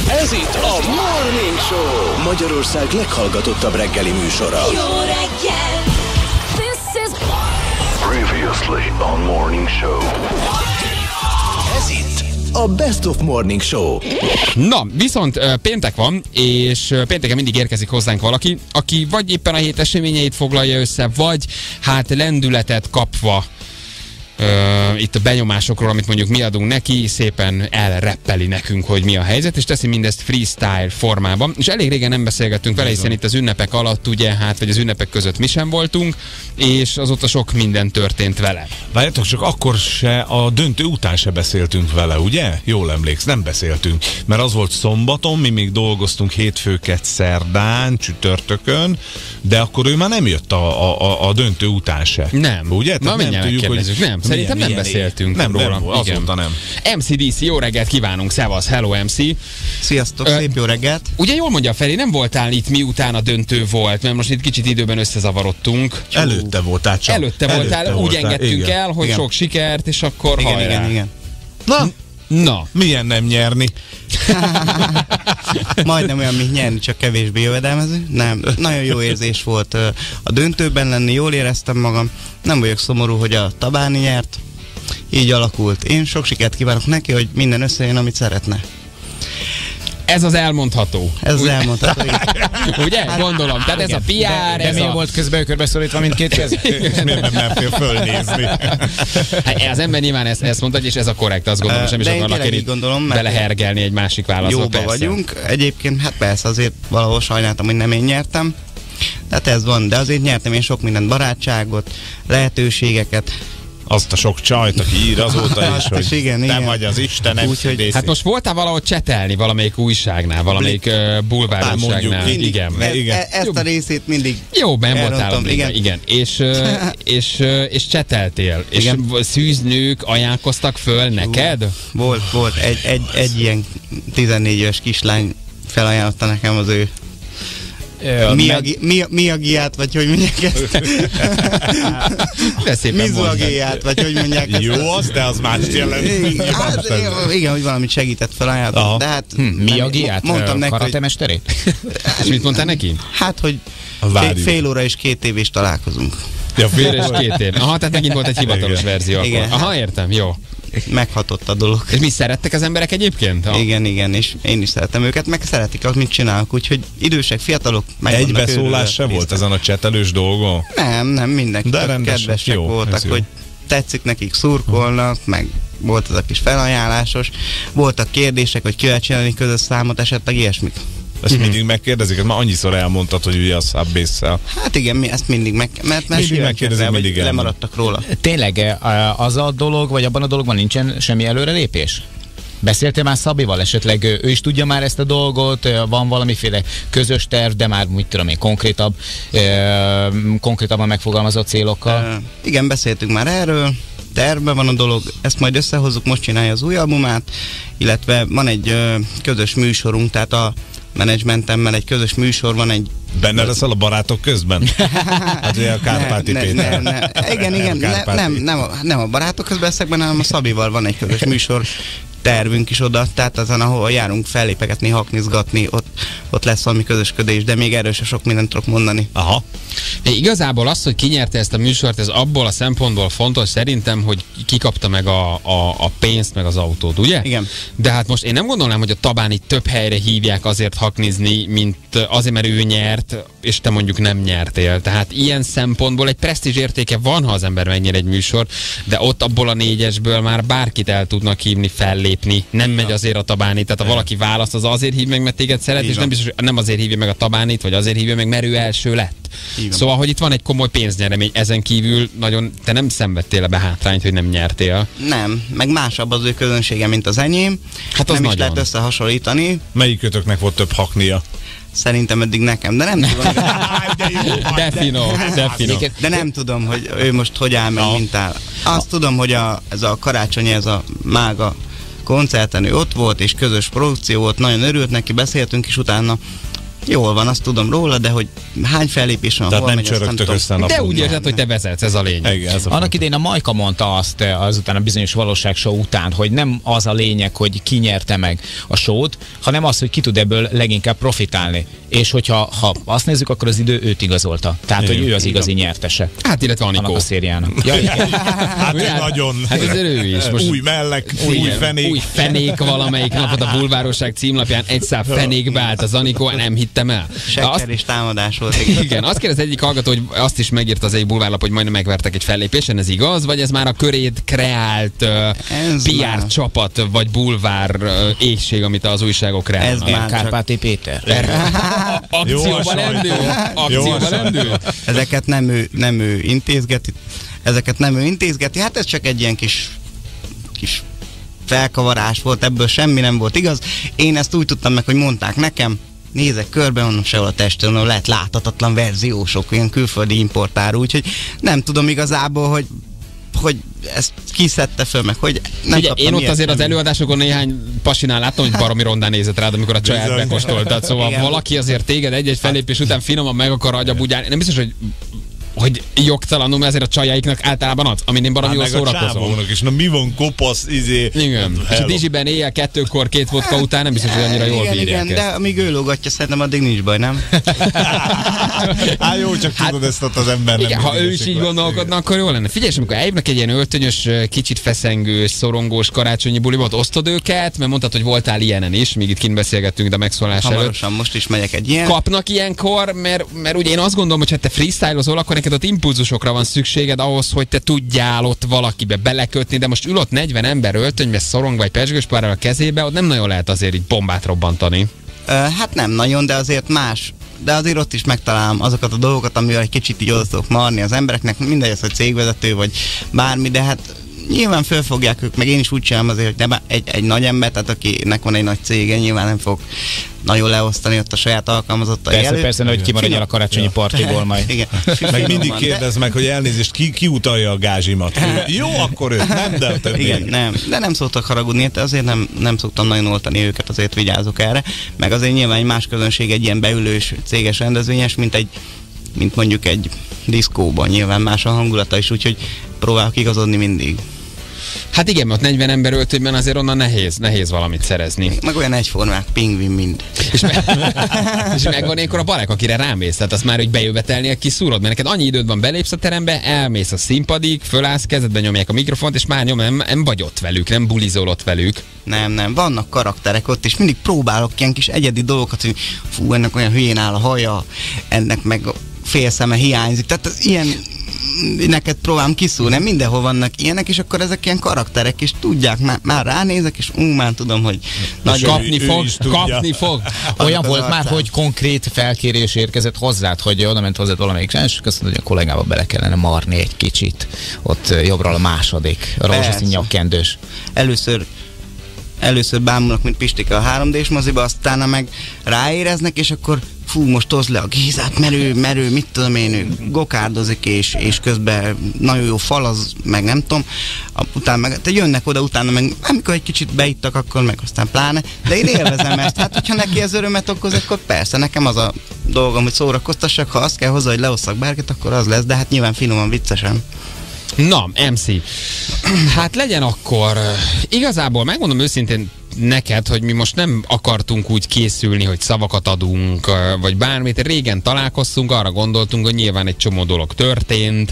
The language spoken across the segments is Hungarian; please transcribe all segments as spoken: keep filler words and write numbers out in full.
Ez itt a Morning Show, Magyarország leghallgatottabb reggeli műsora. Jó reggel! This is Previously on Morning Show. Ez itt a Best of Morning Show. Na, viszont uh, péntek van, és uh, pénteken mindig érkezik hozzánk valaki, aki vagy éppen a hét eseményeit foglalja össze, vagy hát lendületet kapva Uh, itt a benyomásokról, amit mondjuk mi adunk neki, szépen elreppeli nekünk, hogy mi a helyzet, és teszi mindezt freestyle formában. És elég régen nem beszélgettünk vele, hiszen itt az ünnepek alatt, ugye, hát, vagy az ünnepek között mi sem voltunk, és azóta sok minden történt vele. Várjátok, csak akkor se, a döntő után se beszéltünk vele, ugye? Jól emléksz, nem beszéltünk. Mert az volt szombaton, mi még dolgoztunk hétfőket szerdán, csütörtökön, de akkor ő már nem jött a, a, a döntő után se. Nem. Ugye? Na, mindjárt megkérdezzük. Nem. Szerintem milyen, nem milyen beszéltünk nem, róla. Nem, azóta nem. em cé dé cé, jó reggelt kívánunk, szevasz, hello em cé. Sziasztok, Ö, szép jó reggelt. Ugye jól mondja Feri, nem voltál itt miután a döntő volt, mert most itt kicsit időben összezavarodtunk. Előtte voltál csak. Előtte voltál, Előtte úgy voltál, engedtünk igen. el, hogy Igen. sok sikert, és akkor Igen, hajrá. igen, igen. Na, Na, milyen nem nyerni? Majdnem olyan, mint nyerni, csak kevésbé jövedelmező. Nem, nagyon jó érzés volt ö, a döntőben lenni, jól éreztem magam. Nem vagyok szomorú, hogy a Tabáni nyert. Így alakult. Én sok sikert kívánok neki, hogy minden összejön, amit szeretne. ez az elmondható. Ez az elmondható. Ugye? Gondolom. Tehát ez a pé er, De, de ez miért a... volt közben körbeszorítva mindkét kez? És miért nem mertél fölnézni? Hát az ember nyilván ezt, ezt mondta, és ez a korrekt, azt gondolom, sem is De én akarnak tényleg én így gondolom, mert belehergelni egy másik válaszba. Jóba persze. vagyunk. Egyébként, hát persze azért valahol sajnáltam, hogy nem én nyertem. Tehát ez van, de azért nyertem én sok mindent, barátságot, lehetőségeket. Azt a sok csajt, aki ír azóta is, Azt hogy is, igen, te igen. vagy az Istenem. Úgyhogy- Hát most voltál valahogy csetelni valamelyik újságnál, valamelyik uh, bulvár Bár mondjuk újságnál. mindig. Igen. E- igen. e- ezt a részét mindig Jó, ben voltál a elrontom, igen. igen. igen. És, uh, és, uh, és cseteltél. Igen. És szűznők ajánlkoztak föl neked? Volt, volt. Egy, egy, egy ilyen tizennégy éves kislány felajánlotta nekem az ő Miyagi, Miyagi, Miyagiát, vagy hogy mondják ezt? De szépen mondtad. Mizuagéját, vagy hogy mondják ezt? Jó az, de az más jelent. Igen, hát, igen, hogy valamit segített felajánlott. Aha. De hát Hm, Miyagi át? mondtam neki, hogy, Karatemesterét? És mit mondtál neki? hát, hogy Várjuk. fél, fél óra és két év is találkozunk. Ja, Fél és két év. Aha, tehát megint volt egy hivatalos Igen. verzió akkor. Igen. Aha, értem, jó. Meghatott a dolog. És mi szerettek az emberek egyébként? Ha? Igen, igen, és én is szeretem őket, meg szeretik, amit csinálok, úgyhogy idősek, fiatalok, meg Egy vannak beszólás örülve, se volt biztos. ezen a csetelős dolgon? Nem, nem, mindenki De csak rendes, kedvesek jó, voltak, ez jó. hogy tetszik nekik, szurkolnak, meg volt az a kis felajánlásos, voltak kérdések, hogy ki lehet csinálni közös számot, esetleg ilyesmit. Ezt mindig megkérdezik, ezt már annyiszor elmondtad, hogy ugye a Subbase-szel. Hát igen, mi ezt mindig meg, mert, mert Mindig kíváncsiak megkérdezik, rá, vagy mindig elmond. lemaradtak róla. Tényleg eh, az a dolog, vagy abban a dologban nincsen semmi előrelépés? Beszéltél már Szabival? Esetleg ő ő is tudja már ezt a dolgot, eh, van valamiféle közös terv, de már úgy tudom én konkrétabb, eh, konkrétabban megfogalmazott célokkal? Uh, igen, beszéltünk már erről, tervben van a dolog, ezt majd összehozzuk, most csinálja az új albumát, illetve van egy uh, közös műsorunk, tehát a menedzsmentemmel egy közös műsor van, egy Benne leszel a barátok közben? Hát ugye a Kárpáti ne, Péter. ne, ne, ne. Igen, igen, ne, Kárpáti. nem, nem, a, nem a barátok közben leszek benne, hanem a Szabival van egy közös műsor tervünk is oda, tehát azon, ahol járunk fellépeketni, haknizgatni, ott, ott lesz valami közösködés, de még erről se sok mindent tudok mondani. Aha. De igazából az, hogy ki nyerte ezt a műsort, ez abból a szempontból fontos szerintem, hogy ki kapta meg a, a, a pénzt, meg az autót, ugye? Igen. De hát most én nem gondolnám, hogy a Tabánit több helyre hívják azért haknizni, mint azért, mert ő nyert, és te mondjuk nem nyertél. Tehát ilyen szempontból egy presztízs értéke van, ha az ember megnyer egy műsort, de ott abból a négyesből már bárkit el tudnak hívni, fellépni. Nem megy azért a Tabánit. Tehát ha valaki választ, az azért hív meg, mert téged szeret, Így és van. nem biztos, hogy nem azért hívja meg a Tabánit, vagy azért hívja meg, mert ő első lett. Így van. Szóval, hogy itt van egy komoly pénznyeremény, ezen kívül nagyon, te nem szenvedtél ebbe hátrányt, hogy nem nyertél. Nem, meg másabb az ő közönsége, mint az enyém. Hát az nem is nagyon. lehet összehasonlítani. Melyikőtöknek volt több haknia? Szerintem eddig nekem, de nem tudom. De finom, de finom. De nem tudom, hogy ő most hogy áll meg, Ja. mint áll. Azt tudom, hogy a, ez a karácsonyi, ez a mága koncerten ő ott volt, és közös produkció volt, nagyon örült neki, beszéltünk is utána. Jól van, azt tudom róla, de hogy hány fellépés van, Tehát hol nem megy, azt csörögtök tudom. össze a De napon. úgy érzed, hogy te vezetsz, ez a lényeg. Igen, ez a Annak idején a Majka mondta azt azután a bizonyos valóságshow után, hogy nem az a lényeg, hogy ki nyerte meg a showt, hanem az, hogy ki tud ebből leginkább profitálni. És hogyha ha azt nézzük, akkor az idő őt igazolta. Tehát, hogy ő az igazi nyertese. Hát, illetve Annak Anikó. a szériának. Ja, igen. Hát ő nagyon. Hát azért ő is. Most Új mellek, új igen, fenék. Új fenék valamelyik napot a Bulvárosság címlapján egy szál fenékbe állt az Anikó, nem hittem el. Sekker Azt, és támadás volt. Igen. igen, azt kérdez egyik hallgató, hogy azt is megírta az egyik bulvárlap, hogy majdnem megvertek egy fellépésen, ez igaz? Vagy ez már a köréd kreált uh, pé er már- csapat, vagy bulvár uh, éhség, amit az újságok Ez kreálnak? már csak- Kárpáti Péter. Jó a Akcióba sajtó. lendül? Jó Akcióba a sajtó. lendül? Ezeket nem ő, nem ő intézgeti, ezeket nem ő intézgeti, hát ez csak egy ilyen kis, kis felkavarás volt, ebből semmi nem volt igaz. Én ezt úgy tudtam meg, hogy mondták nekem, nézek körbe, mondom, sehol a testen, onnan lehet láthatatlan verziósok, ilyen külföldi importáru, úgyhogy nem tudom igazából, hogy hogy ezt kiszedte föl, meg hogy nem Ugye, kaptam én ott ilyet, azért az nem. előadásokon néhány pasinál láttam, hogy baromi rondán nézett rád, amikor a csaját Bizony. bekóstoltad. Szóval Igen. valaki azért téged egy-egy fellépés után finoman meg akar agyabugyálni. Nem biztos, hogy hogy jogtalanul, mert azért a csajaiknak általában az, amin én baromi Hát jól meg a szórakozom. csávónak is, na mi van kopasz, izé. Igen. És a Hello. Dizsiben éjjel kettőkor két vodka után nem biztos, hogy annyira jól igen, bírják igen, ezt. de amíg ő lógatja, szerintem addig nincs baj, nem? Hát jó, csak tudod ezt ott az ember nem Igen, ha ő mindig is így esik le. gondolkodna, akkor jó lenne. Figyelj, és amikor eljövnek egy ilyen öltönyös, kicsit feszengős, szorongós karácsonyi buliba, osztod őket, mert mondtad, hogy voltál ilyenen is, míg itt kint beszélgettünk, de megszólás előtt. Hamarosan most is megyek egy ilyen. Kapnak ilyenkor, mert, mert ugye én azt gondolom, hogy ha te freestylozol, akkor neked ott impulzusokra van szükséged ahhoz, hogy te tudjál ott valakibe belekötni, de most ül ott negyven ember öltönybe szorongva egy pezsgős párral a kezébe, ott nem nagyon lehet azért így bombát robbantani. Ö, hát nem nagyon, de azért más. De azért ott is megtalálom azokat a dolgokat, amivel egy kicsit így oda tudok marni az embereknek, mindegy az, hogy cégvezető vagy bármi, de hát nyilván fölfogják ők, meg én is úgy csinálom azért, hogy nem egy, egy nagy ember, tehát akinek van egy nagy cége, nyilván nem fog nagyon leosztani ott a saját alkalmazottai Persze, előtt. persze, hogy kimaradjál a karácsonyi partiból majd. Igen. Meg mindig Finoman, de- kérdez meg, hogy elnézést, ki, ki utalja a gázsimat. Jó, akkor őt, nem, de te Igen, nem, de nem szoktak haragudni, de azért nem, nem szoktam nagyon oltani őket, azért vigyázok erre. Meg azért nyilván egy más közönség egy ilyen beülős céges rendezvényes, mint egy mint mondjuk egy diszkóban, nyilván más a hangulata is, úgyhogy próbálok igazodni mindig. Hát igen, mert ott negyven ember öltönyben azért onnan nehéz, nehéz valamit szerezni. Meg olyan egyformák, pingvin mind. És, me- és megvan ilyenkor a barek, akire rámész, tehát azt már, hogy bejövetelnél kiszúrod, mert neked annyi időd van, belépsz a terembe, elmész a színpadig, fölállsz, kezedbe nyomják a mikrofont, és már nyom, nem, nem vagy ott velük, nem bulizol ott velük. Nem, nem, vannak karakterek ott, és mindig próbálok ilyen kis egyedi dolgokat, hogy fú, ennek olyan hülyén áll a haja, ennek meg a fél szeme hiányzik, tehát az ilyen neked próbálom kiszúrni, mindenhol vannak ilyenek, és akkor ezek ilyen karakterek, és tudják, már, már ránézek, és ú, már tudom, hogy nagyon... Kapni ő fog, is tudja. kapni fog. Olyan az volt már, arcán. hogy konkrét felkérés érkezett hozzád, hogy oda ment hozzád valamelyik srác, és azt mondta, hogy a kollégába bele kellene marni egy kicsit. Ott ö, jobbra a második, a rózsaszín Persze. nyakkendős. Először először bámulnak, mint Pistike a három dés moziba, aztán meg ráéreznek, és akkor fú, most hozd le a Gézát, merő, merő, mit tudom én, ő gokárdozik, és, és közben nagyon jó fal, az meg nem tudom, a, utána meg, te jönnek oda, utána meg, amikor egy kicsit beittak, akkor meg aztán pláne, de én élvezem ezt, hát hogyha neki ez örömet okoz, akkor persze, nekem az a dolgom, hogy szórakoztassak, ha azt kell hozzá, hogy leosszak bárkit, akkor az lesz, de hát nyilván finoman, viccesen. Na, em cé, hát legyen akkor, igazából megmondom őszintén neked, hogy mi most nem akartunk úgy készülni, hogy szavakat adunk, vagy bármit. Régen találkoztunk, arra gondoltunk, hogy nyilván egy csomó dolog történt,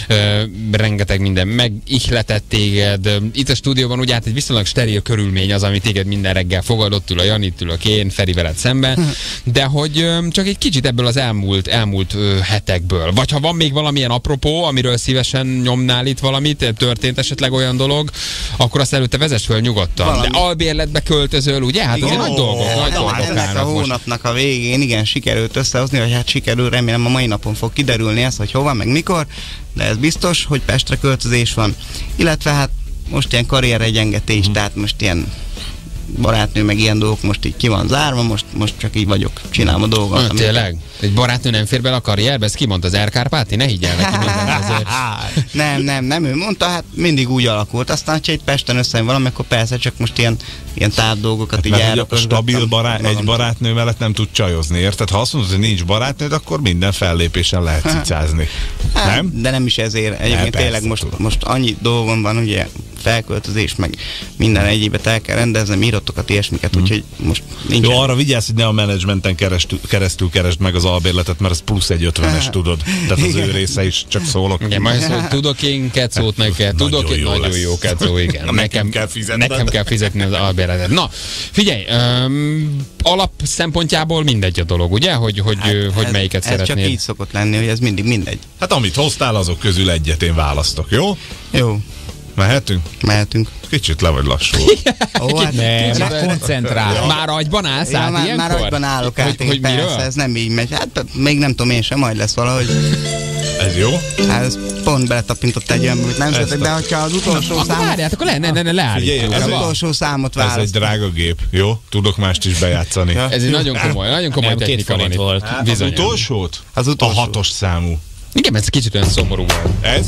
rengeteg minden megihletett téged. Itt a stúdióban ugye hát egy viszonylag steril körülmény az, ami téged minden reggel fogadott, ül a Janit, ülök én, Feri veled szemben, de hogy csak egy kicsit ebből az elmúlt, elmúlt hetekből. Vagy ha van még valamilyen apropó, amiről szívesen nyomnál itt valamit, történt esetleg olyan dolog, akkor azt előtte vezess föl nyugodtan. Valami. De albérletbe költözöl, ugye? Hát azért nagy dolgok, nagy Na, dolgok hát ennek a állnak most. hónapnak a végén igen sikerült összehozni, vagy hát sikerül, remélem a mai napon fog kiderülni ez, hogy hova, meg mikor, de ez biztos, hogy Pestre költözés van. Illetve hát most ilyen karrierregyengetés, mm. tehát most ilyen barátnő, meg ilyen dolgok most így ki van zárva, most, most csak így vagyok, csinálom a dolgokat. Ah, tényleg? Egy barátnő nem fér bele a karrierbe? Ezt ki mondta, az Erkárpáti? Ne higgyel neki minden azért. Nem, nem, nem ő mondta, hát mindig úgy alakult. Aztán, ha itt Pesten összejön valami, akkor persze csak most ilyen, ilyen távdolgokat hát így elrakosgattam. Stabil barát, egy barátnő mellett nem tud csajozni, érted? Ha azt mondod, hogy nincs barátnőd, akkor minden fellépésen lehet cicázni. Hát, nem? De nem is ezért. Egyébként ne, tényleg most, most annyi dolgom van, ugye felköltözés, meg minden egyébet el kell rendeznem, íratokat, ilyesmiket, hmm. úgyhogy most nincs. Jó, arra vigyázz, hogy ne a menedzsmenten keresztül, keresztül keresd meg az albérletet, mert ez plusz egy ötvenes, tudod. Tehát az ő része is, csak szólok. Igen, majd szól, tudok én kecót neked, tudok én nagyon lesz. jó kecó, igen. Nekem kell fizetned. Nekem kell fizetni az albérletet. Na, figyelj, um, alap szempontjából mindegy a dolog, ugye? Hogy, hogy, Hát, hogy ez, melyiket ez szeretnéd. csak így szokott lenni, hogy ez mindig mindegy. Hát amit hoztál, azok közül egyet én választok, jó? Jó, Mehetünk? mehetünk. Kicsit le vagy lassul. Ó, hát, Nem, kicsit- már koncentrál. Már agyban állsz Ja, át már, ilyenkor? már agyban állok át, hogy, hogy, hogy persze, miről? ez nem így megy. Hát még nem tudom én sem, majd lesz valahogy. Ez jó? Hát ez pont beletapintott egy olyan, amit nem szeretek, de hogyha az utolsó Akkor számot, várját, akkor le, ne, ne, ne, leállítjuk. Figyelj, az ez Van. utolsó számot Ez egy választ. drága gép, jó? Tudok mást is bejátszani. Ja. Ez egy nagyon komoly, nagyon komoly Nem, két technika van forint itt. volt. Az Bizony. utolsót? Az utolsó. A hatos számú. Igen, ez kicsit olyan szomorú volt. Ez?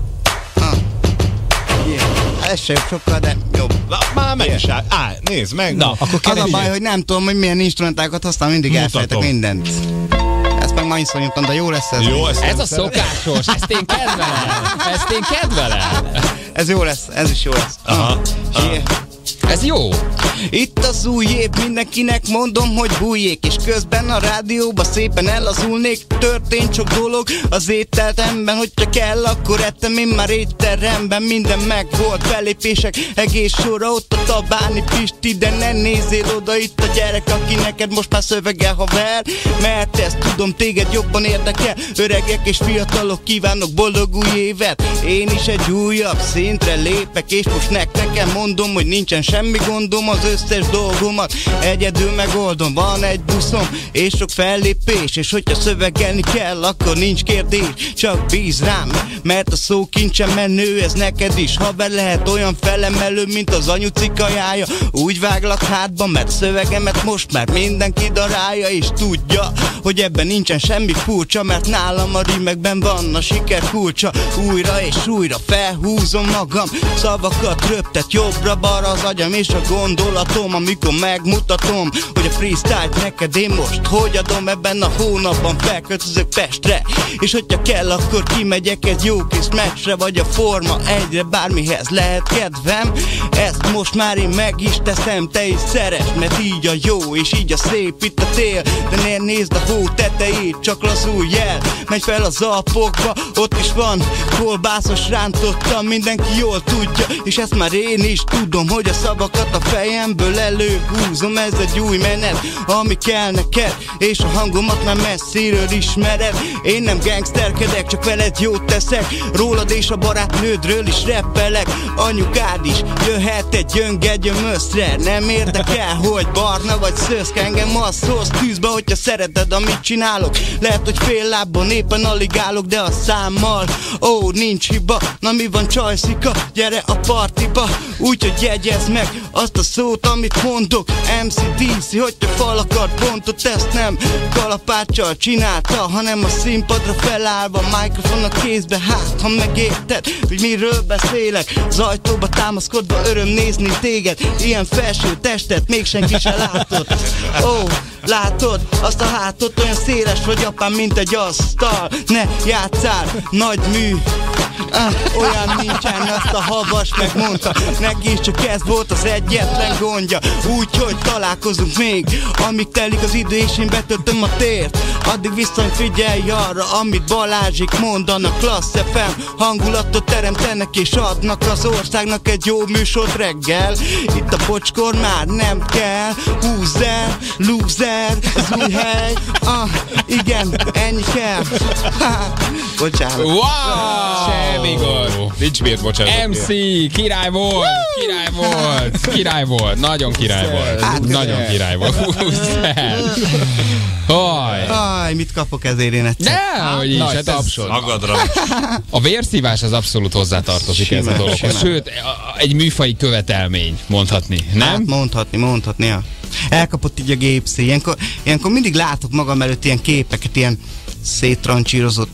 Ez se jobb sokkal, de jobb. Na, már meg is áll. Á, nézd meg. Na, akkor Az a keresd. baj, hogy nem tudom, hogy milyen instrumentákat használom, mindig Mutatom. elfelejtek mindent. Ezt meg ma iszonyútan, de jó lesz ez. Jó, ezt Ez nem a szokásos, ezt én kedvelem. Ezt én kedvelem. Ez jó lesz, ez is jó lesz. Aha. Yeah. Ez jó. Itt az új év, mindenkinek mondom, hogy bújjék, és közben a rádióba szépen elazulnék. Történt sok dolog az étteremben, hogyha kell, akkor ettem én már étteremben. Minden meg volt, fellépések egész sorra, ott a Tabáni Pisti, de ne nézzél oda, itt a gyerek, aki neked most már szövegel haver. Mert ezt tudom, téged jobban érdekel. Öregek és fiatalok, kívánok boldog új évet. Én is egy újabb szintre lépek, és most nek nekem mondom, hogy nincsen semmi gondom, az összes dolgomat egyedül megoldom. Van egy buszom, és sok fellépés, és hogyha szövegelni kell, akkor nincs kérdés, csak bíz rám, mert a szó kincsen menő, ez neked is haver lehet, olyan felemelő, mint az anyuci kajája. Úgy váglak hátba, mert szövegemet most már mindenki darálja, és tudja, hogy ebben nincsen semmi furcsa, mert nálam a rímekben van a siker kulcsa. Újra és újra felhúzom magam, szavakat röptet jobbra-balra az agyam és a gondolatom, amikor megmutatom, hogy a freestyle-t neked én most hogy adom. Ebben a hónapban felköltözök Pestre, és hogyha kell, akkor kimegyek egy jó kis meccsre, vagy a Forma egyre, bármihez lehet kedvem. Ezt most már én meg is teszem, te is szeresd, mert így a jó, és így a szép itt a tél. De ne nézd a hó tetejét, csak lazulj el, menj fel az Alpokba, ott is van kolbászos rántottam, mindenki jól tudja, és ezt már én is tudom, hogy a szavakat a fejemből előhúzom. Ez egy új menet, ami kell neked, és a hangomat már messziről ismered. Én nem gangsterkedek, csak veled jót teszek, rólad és a barátnődről is rappelek. Anyukád is jöhet egy öngegyömöszre, nem érdekel, hogy barna vagy szőszke, engem az hoz tűzbe, hogyha szereted, amit csinálok. Lehet, hogy fél lábban éppen alig állok, de a számmal, ó, nincs hiba. Na mi van, csajszika, gyere a partiba, úgyhogy jegyezd meg azt a szót, amit mondok. em cé dé cé, hogyha falakat bontott, ezt nem kalapáccsal csinálta, hanem a színpadra felállva, mikrofon a kézbe, hát ha megérted, hogy miről beszélek. Az ajtóba támaszkodva öröm nézni téged, ilyen felső testet még senki se látott. Ó, látod azt a hátot, olyan széles vagy apám, mint egy asztal. Ne játszál, nagy mű, ah, olyan nincsen, azt a havas megmondta. Neki is csak ez volt az egyetlen gondja, úgyhogy találkozunk még, amíg telik az idő és én betöltöm a tért. Addig viszont figyelj arra, amit Balázsik mondanak. Klassz ef em hangulatot teremtenek és adnak az országnak egy jó műsort reggel. Itt a bocskor már nem kell, húzz el, loser, az új hely, ah, igen, Ennyi kell. Bocsánat. Wow! Semmi gond. Nincs miért bocsánat. em cé, király volt, király volt, király volt, nagyon király volt, Hát, nagyon köszönöm. király volt. Haj! Aj, mit kapok ezért én egyszer? De, hogy is, Nagy hát ez, tapsod. Magadra. a vérszívás az abszolút hozzátartozik ez a Simán, dologhoz. simán. Sőt, a- egy műfai követelmény, mondhatni, Hát nem? mondhatni, mondhatni, ja. Elkapott így a gépszé. Ilyenkor, ilyenkor mindig látok magam előtt ilyen képeket, ilyen széttrancsírozott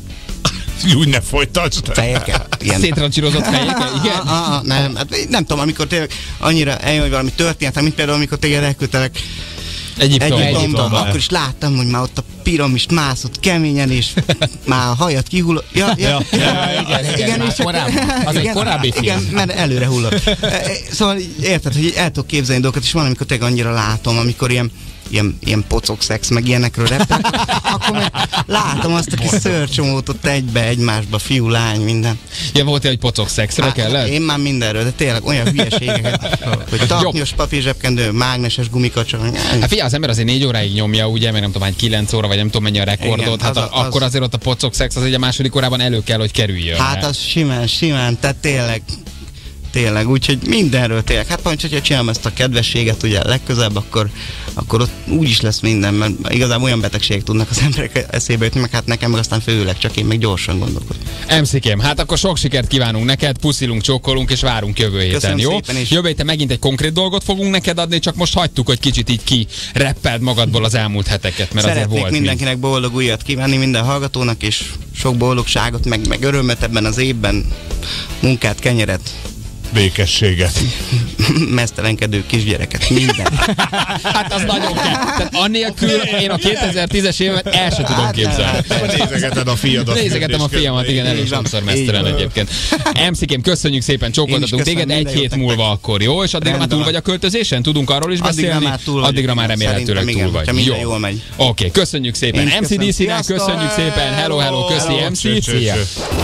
Úgy ne folytasd. fejeket. Ilyen. Szétrancsírozott fejeket, igen? Ah, ah, nem, hát nem tudom, amikor tényleg annyira eljön, hogy valami történet, mint például amikor téged elküldtelek Egyiptomban. Egyiptomban, akkor is láttam, hogy már ott a piramist mászott keményen, és már a hajat kihullott. Ja, ja, Ja, igen, igen, már és csak- korábban. Az egy korábbi film. Igen, mert előre hullott. E, e, Szóval így érted, hogy így el tudok képzelni dolgokat, és van, amikor tényleg annyira látom, amikor ilyen ilyen, ilyen pocok szex, meg ilyenekről repel, akkor meg látom azt a kis szőrcsomót ott egybe, egymásba, fiú, lány, minden. Ja, volt egy pocok szexre Hát, kellett? én már mindenről, de tényleg olyan hülyeségeket, hogy taknyos papírzsebkendő, mágneses gumikacsa. Hát figyelj, az ember azért négy óráig nyomja, ugye, mert nem tudom, hány kilenc óra, vagy nem tudom mennyi a rekordot, Igen, hát az a, a- az- akkor azért ott a pocok szex az egy a második órában elő kell, hogy kerüljön. Hát az simán, simán, tehát tényleg, tényleg, úgyhogy mindenről tényleg. Hát majd, hogyha csinálom ezt a kedvességet ugye legközelebb, akkor, akkor ott úgy is lesz minden, mert igazából olyan betegségek tudnak az emberek eszébe jutni, meg hát nekem meg aztán főleg, csak én meg gyorsan gondolkodom. em cé-kém, hát akkor sok sikert kívánunk neked, puszilunk, csókolunk, és várunk jövő héten, Köszönöm jó? szépen, és- Jövő héten megint egy konkrét dolgot fogunk neked adni, csak most hagytuk, hogy kicsit így ki reppeld magadból az elmúlt heteket, mert Szeretnék azért volt mindenkinek boldog újat kívánni, minden hallgatónak, és sok boldogságot, meg, meg örömet ebben az évben, munkát, kenyeret, Békességet. mesztelenkedő kisgyereket, minden. Hát az nagyon kell. Tehát annélkül én a kétezer-tízes évet el sem tudom képzelni. Nézegeted a fiadat. Nézegetem a fiamat, igen, elég Így van. sokszor Így mesztelen van. egyébként. em cé-kém, köszönjük szépen, csókoltatunk köszönöm, téged, egy minden jót hét nektek. múlva akkor, jó? És addigra már Rendben túl van. vagy a költözésen? Tudunk arról is Addigra beszélni? már túl vagyok, Addigra már igen. remélhetőleg Szerintem túl igen, vagy. hogyha minden jól megy. Oké, köszönjük szépen. Én is em cé dé köszönöm. cének köszönjük Sziasztok! szépen. Hello, hello, köszi Hello. em cé. Szia.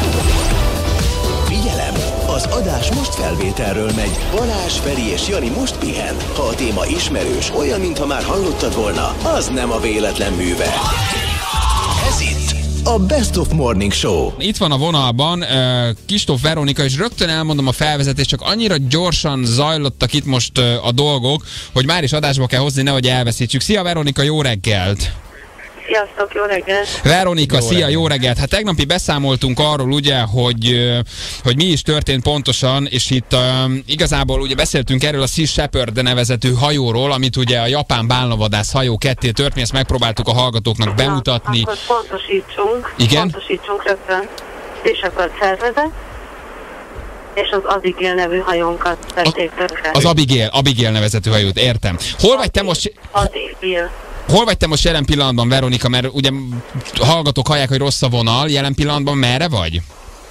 Figyelem! Az adás most felvételről megy. Balázs, Feri és Jani most pihen. Ha a téma ismerős, olyan, mintha már hallottad volna, az nem a véletlen műve. Ez itt a Best of Morning Show. Itt van a vonalban uh, Kistóf Veronika, és rögtön elmondom a felvezetést, csak annyira gyorsan zajlottak itt most uh, a dolgok, hogy már is adásba kell hozni, nehogy elveszítsük. Szia Veronika, jó reggelt! Sziasztok, jó reggelt! Veronika, jó szia, reggelt. Jó reggelt! Hát tegnapi beszámoltunk arról ugye, hogy, ö, hogy mi is történt pontosan, és itt um, igazából ugye beszéltünk erről a Sea Shepherd nevezetű hajóról, amit ugye a japán bálnavadász hajó ketté tört, mi ezt megpróbáltuk a hallgatóknak bemutatni. Na, akkor pontosítsunk. Igen? Pontosítsunk rögtön. Sea Shepherd szervezet, és az Abigail nevű hajónkat tették tönkre. Az Abigail, Abigail nevezetű hajót, értem. Hol vagy te most... Abigail. Hol vagy te most jelen pillanatban, Veronika, mert ugye hallgatók hallják, hogy rossz a vonal, jelen pillanatban merre vagy?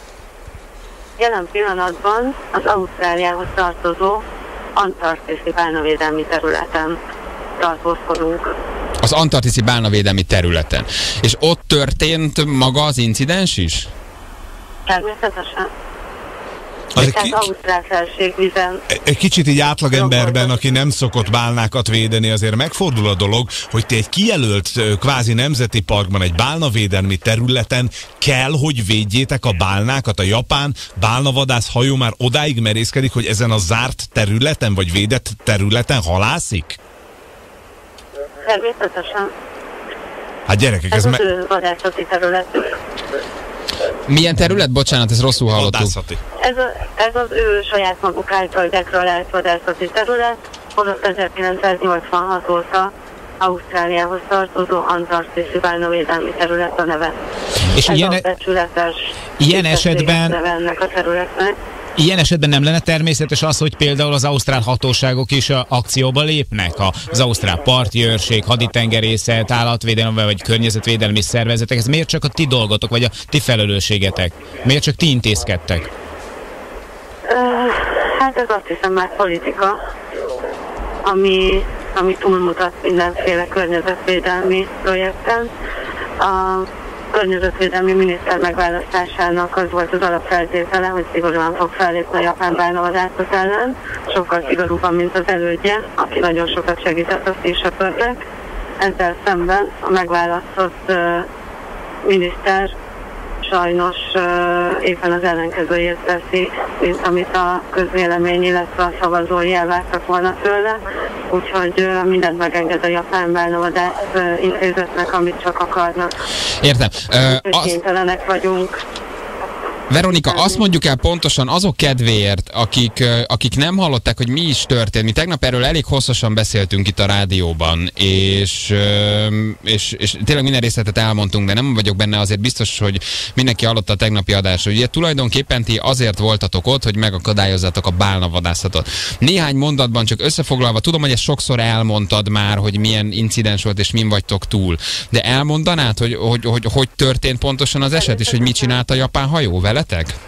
Jelen pillanatban az Ausztráliához tartozó antarktiszi bálnavédelmi területen tartózkodunk. Az antarktiszi bálnavédelmi területen. És ott történt maga az incidens is? Természetesen. Az egy, Tehát ki, Ausztrál felségvizen. egy kicsit így átlagemberben, aki nem szokott bálnákat védeni, azért megfordul a dolog, hogy te egy kijelölt ö, kvázi nemzeti parkban, egy bálnavédelmi területen kell, hogy védjétek a bálnákat. A japán bálnavadász hajó már odáig merészkedik, hogy ezen a zárt területen, vagy védett területen halászik? Természetesen. Hát gyerekek, Ez ez az me- ő vadászati területük. Milyen terület? Bocsánat, ezt rosszul hallottuk. vadászati. Ez, a, ez az ő saját maguk által deklarált vadászati terület, holott ezerkilencszáznyolcvanhat óta Ausztráliához tartozó antarktiszi bálnavédelmi terület a neve. És Ez ilyen, a becsületes ilyen tisztességes esetben- neve ennek a területnek. ilyen esetben nem lenne természetes az, hogy például az ausztrál hatóságok is a akcióba lépnek? Az ausztrál parti őrség, haditengerészet, állatvédelem vagy környezetvédelmi szervezetek. Ez miért csak a ti dolgotok, vagy a ti felelősségetek? Miért csak ti intézkedtek? Ö, hát ez azt hiszem már politika, ami, ami túlmutat mindenféle környezetvédelmi projekten. A környezetvédelmi miniszter megválasztásának az volt az alapfeltétele, hogy szigorúan fog fellépni a japán bálnavadászat ellen, sokkal szigorúbban, mint az elődje, aki nagyon sokat segített a Sea Shepherdnek. Ezzel szemben a megválasztott uh, miniszter sajnos uh, éppen az ellenkezőjét teszi, mint amit a közvélemény, illetve a szavazói elvártak volna tőle. Úgyhogy uh, mindent megenged a japán bálnavadász uh, intézetnek, amit csak akarnak. Értem. Uh, Kénytelenek vagyunk. Veronika, azt mondjuk el pontosan azok kedvéért, akik, akik nem hallották, hogy mi is történt. Mi tegnap erről elég hosszasan beszéltünk itt a rádióban, és, és, és tényleg minden részletet elmondtunk, de nem vagyok benne azért biztos, hogy mindenki hallotta a tegnapi adásra. Ugye tulajdonképpen ti azért voltatok ott, hogy megakadályozzátok a bálnavadászatot. Néhány mondatban csak összefoglalva, tudom, hogy ezt sokszor elmondtad már, hogy milyen incidens volt, és min vagytok túl. De elmondanád, hogy hogy, hogy, hogy történt pontosan az eset, és hogy mit csinált a japán hajó vele?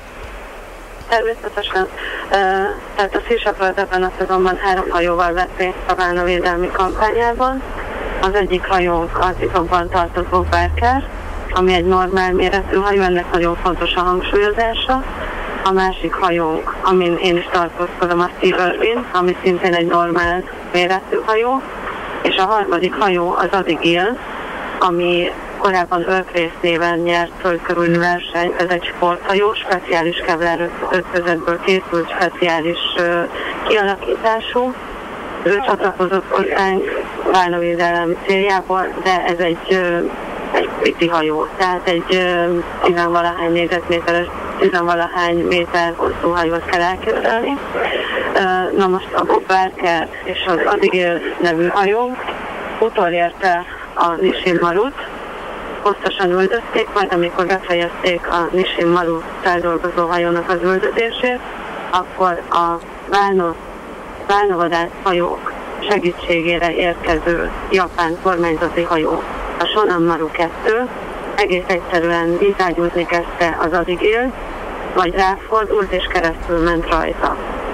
Természetesen. Uh, tehát a Sea Shepherd ebben a szezonban három hajóval vett részt a bálnavédelmi kampányában. Az egyik hajónk az titokban tartozó Barker, ami egy normál méretű hajó, ennek nagyon fontos a hangsúlyozása. A másik hajónk, amin én is tartózkodom, a Stevenson, ami szintén egy normál méretű hajó. És a harmadik hajó az Abigail, ami korábban Örkrész néven nyert földkörüli versenyt. Ez egy sporthajó, speciális Kevlar ötvezetből készült, speciális uh, kialakítású. Ő csatlakozott hozzánk bálnavédelem céljából, de ez egy, uh, egy pici hajó, tehát egy uh, tizenvalahány négyzetméteres, tizenvalahány méter hosszú hajót kell elképzelni. Uh, na most a Bob Barker és az Abigail nevű hajó utolérte a Nishin Marut, hosszasan üldözték, majd amikor befejezték a Nishin Maru feldolgozó hajónak az üldözését, akkor a bálna, bálnavadász hajók segítségére érkező japán kormányzati hajó, a Shonan Maru kettő, egész egyszerűen vitágyúzni kezdte az Abigail, vagy ráfordult és keresztül ment rajta.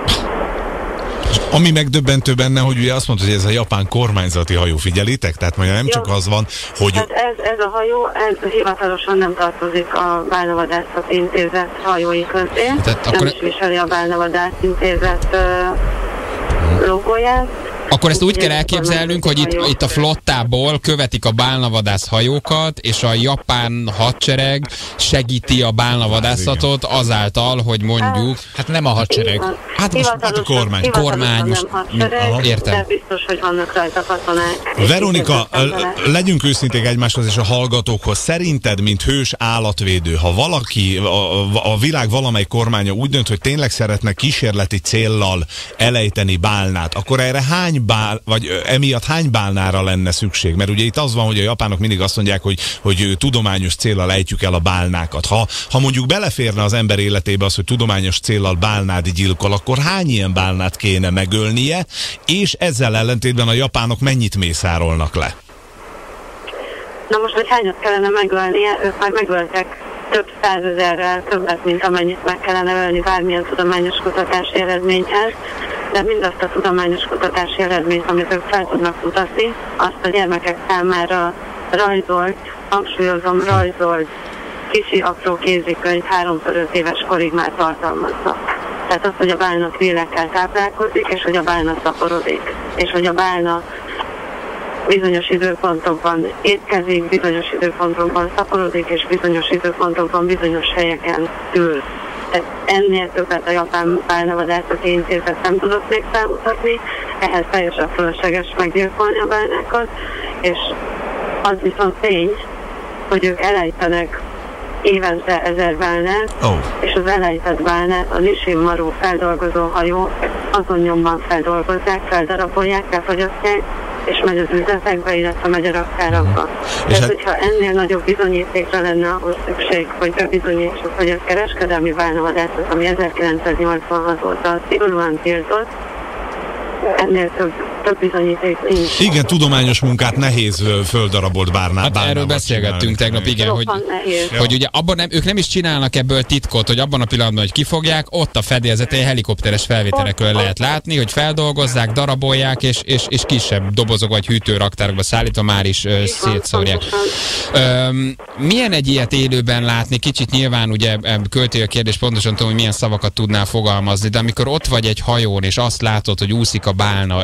Ami megdöbbentő benne, hogy ugye azt mondta, hogy ez a japán kormányzati hajó, figyelitek? Tehát mondja, nem csak az van, hogy... Hát ez, ez a hajó, ez hivatalosan nem tartozik a Bálnavadászat Intézet hajói közé. Tehát akkor... Nem is viseli a Bálnavadász Intézet uh, logóját. Akkor ezt úgy kell elképzelnünk, hogy itt, itt a flottából követik a bálnavadász hajókat, és a japán hadsereg segíti a bálnavadászatot azáltal, hogy mondjuk... Hát nem a hadsereg. Hát most hát a kormány. Kormány. Most, hadsereg, értem. De biztos, hogy vannak rajta katonák. Veronika, legyünk őszinték egymáshoz és a hallgatókhoz. Szerinted, mint hős állatvédő, ha valaki, a, a világ valamely kormánya úgy dönt, hogy tényleg szeretne kísérleti céllal elejteni bálnát, akkor erre hány bál, vagy emiatt hány bálnára lenne szükség? Mert ugye itt az van, hogy a japánok mindig azt mondják, hogy, hogy tudományos céllal ejtjük el a bálnákat. Ha, ha mondjuk beleférne az ember életébe az, hogy tudományos céllal bálnát gyilkol, akkor hány ilyen bálnát kéne megölnie, és ezzel ellentétben a japánok mennyit mészárolnak le? Na most, hogy hányat kellene megölnie, ők már megöltek több százezerrel többet, mint amennyit meg kellene ölni bármilyen tudományos kutatási eredményhez, de mindazt a tudományos kutatási eredményt, amit ők fel tudnak mutatni, azt a gyermekek számára rajzolt, hangsúlyozom, rajzolt, kicsi apró kézikönyv három-öt éves korig már tartalmazza. Tehát az, hogy a bálna krillekkel táplálkozik, és hogy a bálna szaporodik, és hogy a bálna bizonyos időpontokban étkezik, bizonyos időpontokban szaporodik, és bizonyos időpontokban bizonyos helyeken ül. Tehát ennél többet a japán bálnavadászati intézet nem tudott még felmutatni, ehhez teljesen fölösleges meggyilkolni a bálnákat, és az viszont tény, hogy ők elejtenek évente ezer bálnát, oh. és az elejtett bálnát a Nishin Maru feldolgozó hajó azon nyomban feldolgozzák, feldarabolják, elfogyasztják, és megy az üzletekbe, illetve megy a raktárakba. Tehát, hát... hogyha ennél nagyobb bizonyítékra lenne ahhoz szükség, hogy bebizonyítsuk, hogy a kereskedelmi bálnavadászat, ami ezerkilencszáznyolcvanhat óta szigorúan tiltott, ennél több, több bizonyíték nincs. Igen, tudományos munkát nehéz földarabolt bárnál. Hát erről beszélgettünk tegnap, igen, hogy, hogy ugye abban nem, ők nem is csinálnak ebből titkot, hogy abban a pillanatban, hogy kifogják, ott a fedélzetén helikopteres felvételekről lehet látni, hogy feldolgozzák, darabolják, és, és, és kisebb dobozok vagy hűtőraktárokba szállítva már is ö, szétszórják. Öm, milyen egy ilyet élőben látni? Kicsit nyilván ugye költői a kérdés, pontosan tudom, hogy milyen szavakat tudnál fogalmazni, de amikor ott vagy egy hajón, és azt látod, hogy úszik a bálna, és, és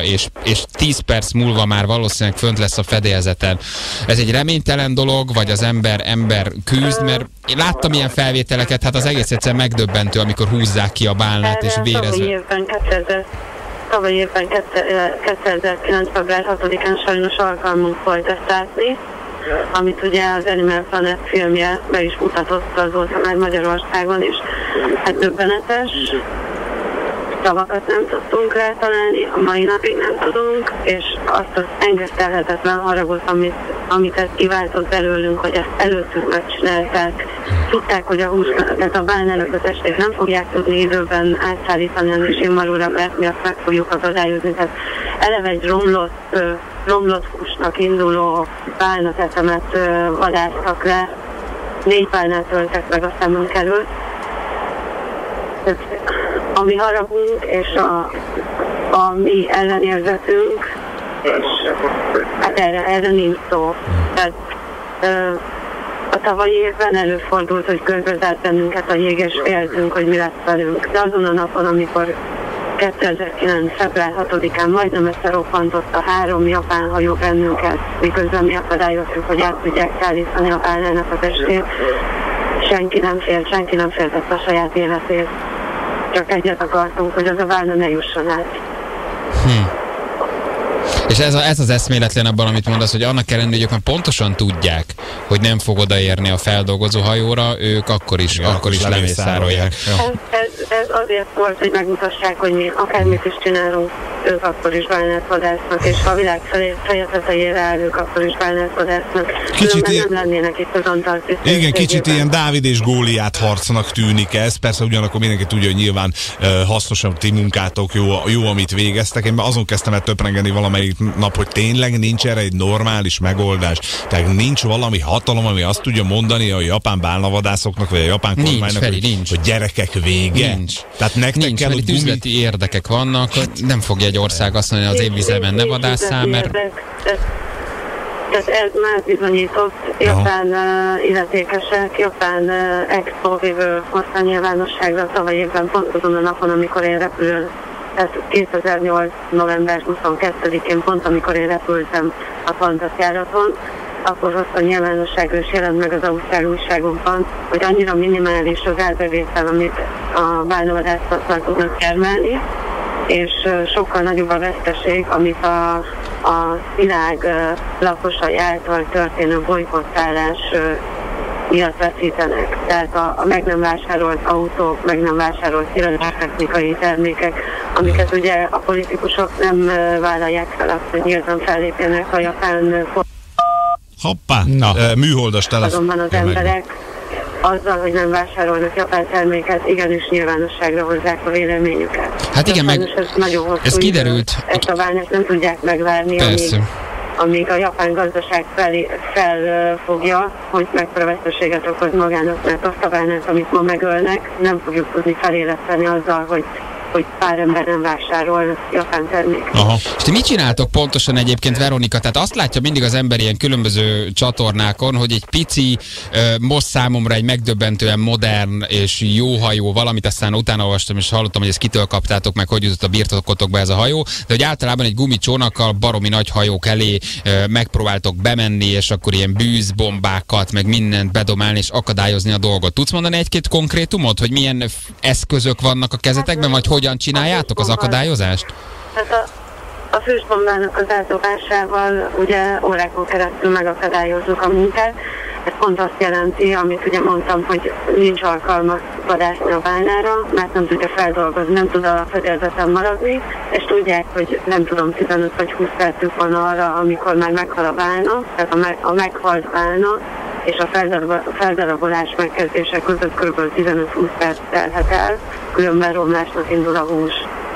és tíz perc múlva már valószínűleg fönt lesz a fedélzeten. Ez egy reménytelen dolog, vagy az ember ember küzd, mert én láttam ilyen felvételeket, hát az egész egyszer megdöbbentő, amikor húzzák ki a bálnát, és vérezve. Tavalyi évben, tavalyi évben kétezer-kilenc. február hatodikán sajnos alkalmunk volt ezt látni, amit ugye az Animal Planet filmje be is mutatott, azóta már Magyarországon is. Hát döbbenetes. Szavakat nem tudtunk rá találni, a mai napig nem tudunk, és azt az engesztelhetetlen haragot, amit, amit ez kiváltott belőlünk, hogy ezt előttünk megcsinálták. Tudták, hogy a hús, tehát a bálnának a testét nem fogják tudni időben átszállítani a Nisimarúra, mert mi azt meg fogjuk akadályozni. Tehát eleve egy romlott, romlott húsnak induló bálnatetemet vadásztak le, négy bálnát öltek meg, aztán nem került. A mi haragunk és a, a mi ellenérzetünk, és hát erre, erre nincs szó. Tehát, ö, a tavalyi évben előfordult, hogy körbezárt bennünket a jég, és féltünk, hogy mi lesz velünk. De azon a napon, amikor kétezer-kilenc. február hatodikán majdnem összeroppantott a három japán hajó bennünket, miközben mi akadályoztuk, hogy át tudják szállítani a bálnának a testét, senki nem félt, senki nem féltett a saját életét. Csak egyet akartunk, hogy az a válna ne jusson át. Hm. És ez, a, ez az eszméletlen abban, amit mondasz, hogy annak ellenére, hogy ők már pontosan tudják, hogy nem fog odaérni a feldolgozó hajóra, ők akkor is, igen, akkor is lemészárolják. Ez, ez, ez azért volt, hogy megmutassák, hogy mi akármit is csinálunk, ők akkor is bálnát vadásznak, és ha a világ fejezetejére áll, ők akkor is bálnát vadásznak. Kicsit ilyen... nem lennének itt az Antarktisz. Igen, kicsit ilyen Dávid és Góliát harcnak tűnik ez. Persze ugyanakkor mindenki tudja, hogy nyilván uh, hasznosabb ti munkátok, jó, jó, amit végeztek. Én azon kezdtem el töprengeni valamelyik nap, hogy tényleg nincs erre egy normális megoldás. Tehát nincs valami hatalom, ami azt tudja mondani a japán bálnavadászoknak, vagy a japán nincs, kormánynak, Feri, hogy, nincs. hogy gyerekek vége. Nincs. Tehát nektek nincs, kell, mert hogy itt gumi... üzleti érdekek vannak, hogy nem fogja egy ország azt mondani, hogy az én vizemen ne vadásszál, mert... Tehát ez már bizonyított, japán uh, illetékesek, japán uh, expo-vívő hozta nyilvánosságra tavaly évben pont azon a napon, amikor én repülő, tehát kétezer-nyolc. november huszonkettedikén pont amikor én repültem a fantasjáraton, akkor hozta nyilvánosságra és jelent meg az ausztrál újságokban, hogy annyira minimális az árbevétel, amit a bálnavadászattal tudnak termelni, és sokkal nagyobb a veszteség, amit a, a világ uh, lakosai által történő bolykottálás uh, miatt veszítenek. Tehát a, a meg nem vásárolt autók, meg nem vásárolt technikai termékek, amiket ugye a politikusok nem uh, vállalják fel azt, hogy nyíltan fellépjenek a japán uh, Hoppá, Na. műholdas telefon. Azonban az emberek azzal, hogy nem vásárolnak japán terméket, igenis nyilvánosságra hozzák a véleményüket. Hát igen, meg ez, nagyon hosszú ez kiderült. Idő. Ezt a válnak nem tudják megvárni, amíg, amíg a japán gazdaság felfogja, fel, hogy mekkora veszteséget okoz magának, mert azt a válnát, amit ma megölnek, nem fogjuk tudni feléleszteni azzal, hogy hogy pár ember nem vásárol japán terméket. Aha. És ti mit csináltok pontosan egyébként, Veronika? Tehát azt látja mindig az ember ilyen különböző csatornákon, hogy egy pici, uh, most számomra egy megdöbbentően modern és jó hajó valamit, aztán utána olvastam és hallottam, hogy ezt kitől kaptátok meg, hogy jutott a birtokotokba ez a hajó, de hogy általában egy gumicsónakkal baromi nagy hajók elé uh, megpróbáltok bemenni, és akkor ilyen bűzbombákat, meg mindent bedomálni és akadályozni a dolgot. Tudsz mondani egy-két konkrétumot, hogy milyen eszközök vannak a kezetekben, vagy hogy hogyan csináljátok az akadályozást? Hát a, a fűsbombának az átdobásával ugye órákon keresztül megakadályozzuk a munkát. Ez pont azt jelenti, amit ugye mondtam, hogy nincs alkalma vadászni a bálnára, mert nem tudja feldolgozni, nem tud a fedélzeten maradni, és tudják, hogy nem tudom, tizenöt vagy húsz percük van arra, amikor már meghal a bálna, tehát a, me, a meghalt bálna, és a feldarabolás megkezdése között kb. tizenöt-húsz perc telhet el, különben romlásnak indul a hús.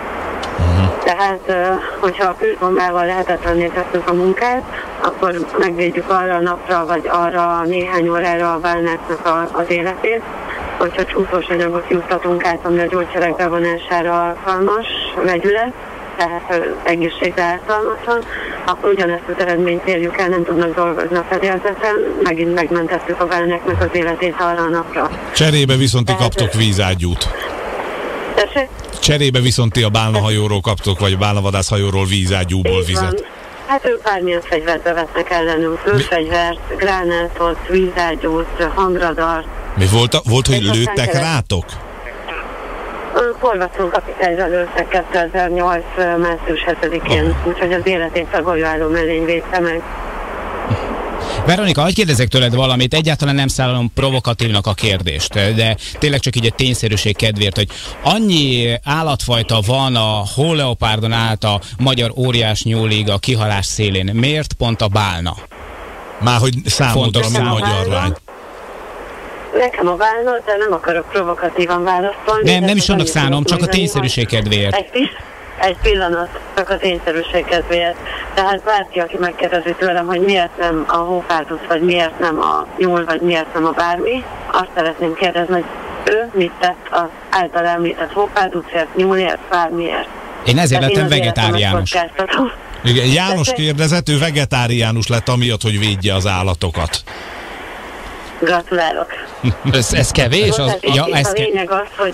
Uh-huh. Tehát, hogyha a fűsbombával lehetetlenné tesszük a munkát, akkor megvédjük arra a napra, vagy arra néhány órára a bálnáknak a, az életét. Hogyha csúszós anyagot juttatunk át, ami a gyógyszerek bevonására alkalmas vegyület, tehát egészségre ártalmatlan, akkor ugyanezt az eredményt érjük el, nem tudnak dolgozni a fedélzeten, megint megmentettük a bálnáknak az életét arra a napra. Cserébe viszont ti kaptok vízágyút. Tessék? Cserébe viszont ti a bálnahajóról kaptok, vagy a bálnavadászhajóról vízágyúból Így van. vizet. Hát ők bármilyen fegyvert bevetnek ellenünk, lőfegyvert, gránátot, vízágyút, hangradart. Mi volt, a, volt hogy Egy aztán lőttek kereszt. rátok? Korvaszon kapitányra lőttek kétezer-nyolc. március hetedikén, úgyhogy az életét a golyóálló mellény védte meg. Veronika, hagyj kérdezek tőled valamit, egyáltalán nem szállom provokatívnak a kérdést, de tényleg csak így a tényszerűség kedvéért, hogy annyi állatfajta van a hóleopárdon át a magyar óriás nyúlig a kihalás szélén. Miért pont a bálna? Már hogy számodra Fontos mi a számomra. magyar lány. Nekem a bálna, de nem akarok provokatívan válaszolni. Nem, de nem is csak annak annyit szánom, tudok csak a mondani, tényszerűség hogy kedvéért. Egy, pi- egy pillanat, csak a tényszerűség kedvéért. Tehát bárki, aki megkérdezi tőlem, hogy miért nem a hópárduc, vagy miért nem a nyúl, vagy miért nem a bármi, azt szeretném kérdezni, hogy ő mit tett az által említett hópárducért, nyúlért, bármiért. Én ezért Tehát lettem én az életemet vegetáriánus. kockáztatom. Igen, János Tessék? kérdezett, ő vegetáriánus lett amiatt, hogy védje az állatokat. Gratulálok. Ez, ez kevés? Az, Tehát ja, itt ez a ke- lényeg az, hogy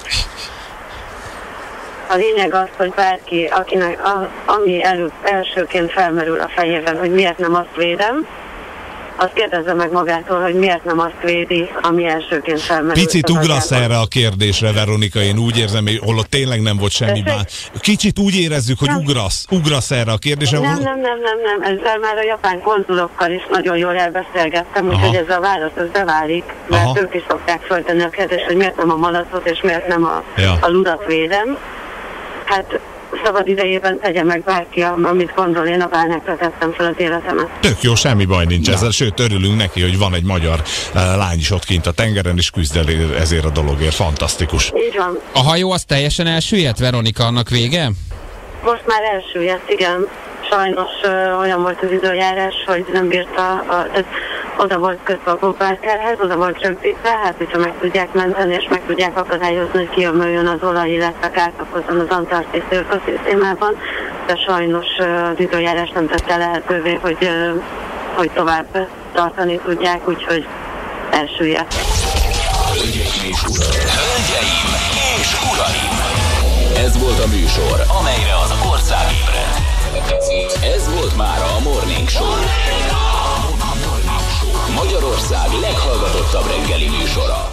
a lényeg az, hogy bárki, akinek a, ami előtt elsőként felmerül a fejében, hogy miért nem azt védem, azt kérdezze meg magától, hogy miért nem azt védi, ami elsőként felmerül. Picit az ugrasz agyában. erre a kérdésre, Veronika, én úgy érzem, hogy holott tényleg nem volt semmi Tessék? bár. Kicsit úgy érezzük, hogy Nem. ugrasz, ugrasz erre a kérdésre. Nem, hol- nem, nem, nem, nem, ezzel már a japán konzulokkal is nagyon jól elbeszélgettem, úgyhogy ez a válasz az beválik, mert Aha. ők is szokták föltenni a kérdést, hogy miért nem a malacot és miért nem a, Ja. a ludat védem. Hát szabad idejében tegye meg bárki, amit gondol, én a bálnákra tettem fel az életemet. Tök jó, semmi baj nincs ezzel, sőt örülünk neki, hogy van egy magyar uh, lány is ott kint a tengeren, és küzd el ezért a dologért. Fantasztikus. Így van. a hajó az teljesen elsüllyedt, Veronika, annak vége? Most már elsüllyedt, igen. Sajnos uh, olyan volt az időjárás, hogy nem bírta, a, ez, oda volt kötve a próbálkárhez, oda volt rögzítve, hát hogyha meg tudják menteni, és meg tudják akadályozni, hogy kiömöljön az olaj, illetve kártakozzon az antarktisz ökoszisztémában, de sajnos uh, az időjárás nem tette lehetővé, hogy, uh, hogy tovább tartani tudják, úgyhogy elsüllyedt. Hölgyeim és uraim! Hölgyeim és uraim! Ez volt a műsor, amelyre az ország ébredt. Ez volt már a Morning Show. Magyarország leghallgatottabb reggeli műsora.